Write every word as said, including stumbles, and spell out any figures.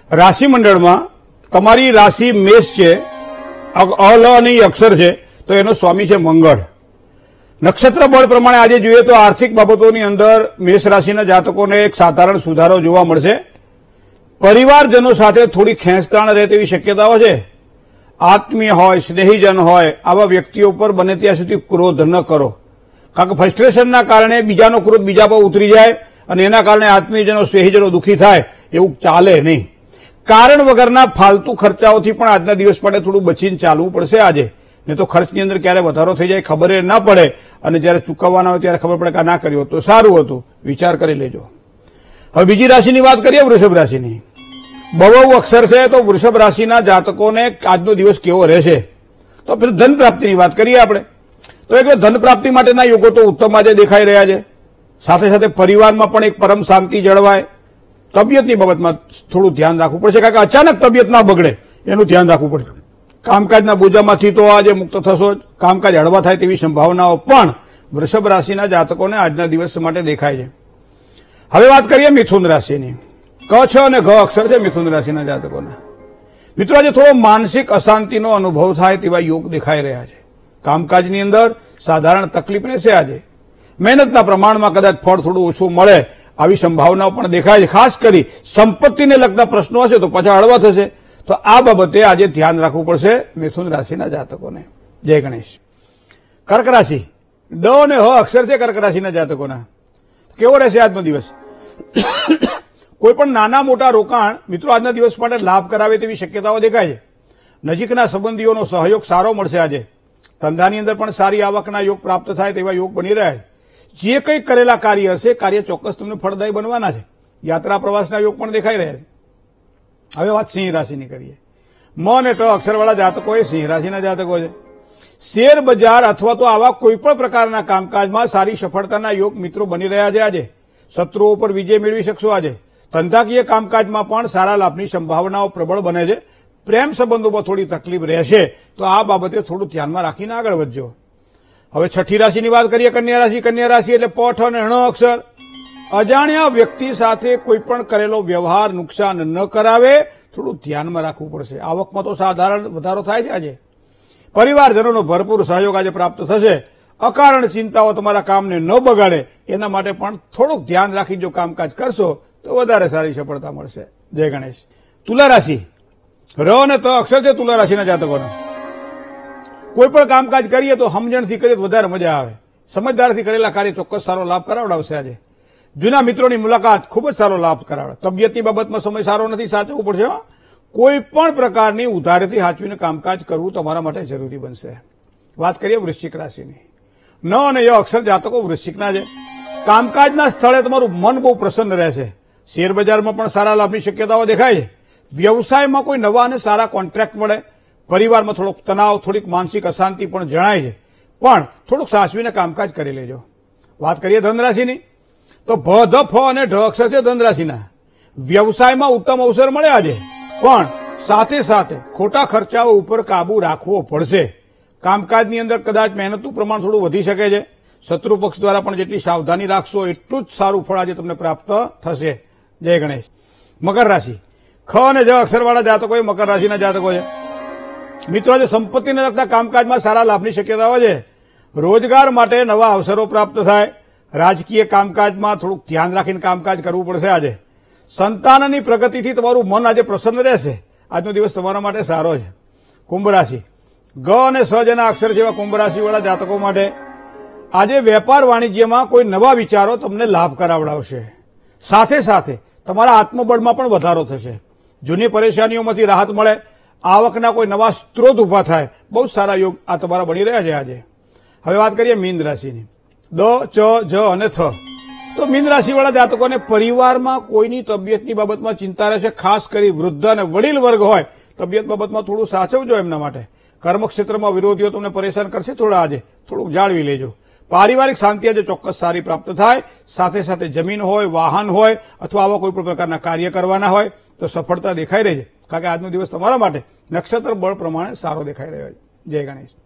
રાશિ મંડળમાં તમારી રાશિ મેષ છે, અલ અને અક્ષર છે, તો એનો સ્વામી છે મંગળ. નક્ષત્ર બળ પ્રમાણે આજે જોઈએ તો આર્થિક બાબતોની અંદર મેષ રાશિના જાતકોને એક સાધારણ સુધારો જોવા મળશે. પરિવારજનો સાથે થોડી ખેંચતાણ રહે તેવી શક્યતાઓ છે. આત્મીય હોય, સ્નેહીજન હોય, આવા વ્યક્તિઓ પર બને ત્યાં સુધી ક્રોધ ન કરો, કારણ કે ફ્રસ્ટ્રેશનના કારણે બીજાનો ક્રોધ બીજા પર ઉતરી જાય અને એના કારણે આત્મીયજનો, સ્નેહીજનો દુઃખી થાય એવું ચાલે નહીં. કારણ વગરના ફાલતુ ખર્ચાઓથી પણ આજના દિવસ માટે થોડું બચીને ચાલવું પડશે આજે, નહીં તો ખર્ચની અંદર ક્યારે વધારો થઈ જાય ખબર ના પડે અને જયારે ચૂકવવાના હોય ત્યારે ખબર પડે કે ના કર્યું તો સારું હતું. વિચાર કરી લેજો. હવે બીજી રાશિની વાત કરીએ, વૃષભ રાશિની. બહુ અક્ષર છે, તો વૃષભ રાશિના જાતકોને આજનો દિવસ કેવો રહેશે? તો પછી ધન પ્રાપ્તિની વાત કરીએ આપણે. તો એટલે ધન પ્રાપ્તિ માટેના યોગો તો ઉત્તમ આજે દેખાઈ રહ્યા છે. સાથે સાથે પરિવારમાં પણ એક પરમ શાંતિ જળવાય. તબિયતની બાબતમાં થોડું ધ્યાન રાખવું પડશે, કારણ કે અચાનક તબિયત ના બગડે એનું ધ્યાન રાખવું પડશે. કામકાજના બોજામાંથી તો આજે મુક્ત થશો જ. કામકાજ હળવા થાય તેવી સંભાવનાઓ પણ વૃષભ રાશિના જાતકોને આજના દિવસ માટે દેખાય છે. હવે વાત કરીએ મિથુન રાશિની. ક છ અને ઘ અક્ષર છે મિથુન રાશિના જાતકોના. મિત્રો આજે થોડો માનસિક અશાંતિનો અનુભવ થાય તેવા યોગ દેખાઈ રહ્યા છે. કામકાજની અંદર સાધારણ તકલીફ રહેશે આજે. મહેનતના પ્રમાણમાં કદાચ ફળ થોડું ઓછું મળે આવી સંભાવનાઓ પણ દેખાય છે. ખાસ કરી સંપત્તિને લગતા પ્રશ્નો હશે તો પાછા હળવા થશે. તો આ બાબતે આજે ધ્યાન રાખવું પડશે મિથુન રાશિના જાતકોને. જય ગણેશ. કર્ક રાશિ. ડ અને હ અક્ષર છે કર્ક રાશિના જાતકોના. કેવો રહેશે આજનો દિવસ? કોઈ પણ નાના મોટા રોકાણ મિત્રો આજના દિવસ માટે લાભ કરાવે તેવી શક્યતાઓ દેખાય છે. નજીકના સંબંધીઓનો સહયોગ સારો મળશે આજે. ધંધાની અંદર પણ સારી આવકના યોગ પ્રાપ્ત થાય તેવા યોગ બની રહ્યા છે. જે કંઈ કરેલા કાર્ય હશે કાર્ય ચોક્કસ તમને ફળદાયી બનવાના છે. યાત્રા પ્રવાસના યોગ પણ દેખાઈ રહ્યા છે. હવે વાત સિંહ રાશિની કરીએ. મ અને ટ અક્ષરવાળા જાતકો એ સિંહ રાશિના જાતકો છે. શેર બજાર અથવા તો આવા કોઈ પણ પ્રકારના કામકાજમાં સારી સફળતાના યોગ મિત્રો બની રહ્યા છે આજે. શત્રુઓ પર વિજય મેળવી શકશો આજે. ધંધાકીય કામકાજમાં પણ સારા લાભની સંભાવનાઓ પ્રબળ બને છે. પ્રેમ સંબંધોમાં થોડી તકલીફ રહેશે, તો આ બાબતે થોડું ધ્યાનમાં રાખીને આગળ વધજો. હવે છઠ્ઠી રાશિની વાત કરીએ, કન્યા રાશિ. કન્યા રાશિ એટલે પઠ અને ણ અક્ષર. અજાણ્યા વ્યક્તિ સાથે કોઈ પણ કરેલો વ્યવહાર નુકસાન ન કરાવે, થોડું ધ્યાનમાં રાખવું પડશે. આવકમાં તો સાધારણ વધારો થાય છે આજે. પરિવારજનોનો ભરપૂર સહયોગ આજે પ્રાપ્ત થશે. અકારણ ચિંતાઓ તમારા કામને ન બગાડે એના માટે પણ થોડુંક ધ્યાન રાખી જો કામકાજ કરશો તો વધારે સારી સફળતા મળશે. જય ગણેશ. તુલા રાશિ. ર અને ત અક્ષર છે તુલા રાશિના જાતકોના. કોઈ પણ કામકાજ કરીએ તો સમજણથી કરીએ તો વધારે મજા આવે. સમજદારથી કરેલા કાર્ય ચોક્કસ સારો લાભ કરાવડાવશે આજે. જૂના મિત્રોની મુલાકાત ખૂબ જ સારો લાભ કરાવે. તબિયતની બાબતમાં સમય સારો નથી, સાચવવું પડશે. કોઈ પણ પ્રકારની ઉધારથી સાચવીને કામકાજ કરવું તમારા માટે જરૂરી બનશે. વાત કરીએ વૃશ્ચિક રાશિની. ન અને ય અક્ષર જાતકો વૃશ્ચિકના છે. કામકાજના સ્થળે તમારું મન બહુ પ્રસન્ન રહેશે. શેર બજારમાં પણ સારા લાભની શક્યતાઓ દેખાય છે. વ્યવસાયમાં કોઈ નવા અને સારા કોન્ટ્રાક્ટ મળે. પરિવારમાં થોડોક તણાવ, થોડીક માનસિક અશાંતિ પણ જણાય છે, પણ થોડુંક સાચવીને કામકાજ કરી લેજો. વાત કરીએ ધનરાશિની. તો ભ, ધ, ફ અને ઢ અક્ષર છે ધનરાશિના. વ્યવસાયમાં ઉત્તમ અવસર મળે આજે, પણ સાથે સાથે ખોટા ખર્ચાઓ ઉપર કાબુ રાખવો પડશે. કામકાજની અંદર કદાચ મહેનતનું પ્રમાણ થોડું વધી શકે છે. શત્રુ પક્ષ દ્વારા પણ જેટલી સાવધાની રાખશો એટલું જ સારું ફળ આજે તમને પ્રાપ્ત થશે. જય ગણેશ. મકર રાશિ. ખ અને જ અક્ષરવાળા જાતકો એ મકર રાશિના જાતકો છે. મિત્રો આજે સંપત્તિને લગતા કામકાજમાં સારા લાભની શક્યતાઓ છે. રોજગાર માટે નવા અવસરો પ્રાપ્ત થાય. રાજકીય કામકાજમાં થોડુંક ધ્યાન રાખીને કામકાજ કરવું પડશે આજે. સંતાનની પ્રગતિથી તમારું મન આજે પ્રસન્ન રહેશે. આજનો દિવસ તમારા માટે સારો છે. કુંભ રાશિ. ગ અને સ જેના અક્ષર જેવા કુંભ રાશિવાળા જાતકો માટે આજે વેપાર વાણિજ્યમાં કોઈ નવા વિચારો તમને લાભ કરાવડાવશે. સાથે સાથે તમારા આત્મબળમાં પણ વધારો થશે. જૂની પરેશાનીઓમાંથી રાહત મળે. આવકના કોઈ નવા સ્ત્રોત ઉભા થાય. બહુ સારા યોગ આ તમારા બની રહ્યા છે આજે. હવે વાત કરીએ મીન રાશિની. દ, ચ, જ અને થ. તો મીન રાશિવાળા જાતકોને પરિવારમાં કોઈની તબિયતની બાબતમાં ચિંતા રહેશે. ખાસ કરી વૃદ્ધ અને વડીલ વર્ગ હોય તબિયત બાબતમાં થોડું સાચવજો એમના માટે. કર્મક્ષેત્રમાં વિરોધીઓ તમને પરેશાન કરશે થોડા આજે, થોડુંક જાળવી લેજો. પારિવારિક શાંતિ આજે ચોક્કસ સારી પ્રાપ્ત થાય. સાથે સાથે જમીન હોય, વાહન હોય અથવા આવા કોઈ પણ પ્રકારના કાર્ય કરવાના હોય તો સફળતા દેખાઈ રહી છે, કારણ કે આજનો દિવસ તમારા માટે નક્ષત્ર બળ પ્રમાણે સારો દેખાઈ રહ્યો છે. જય ગણેશ.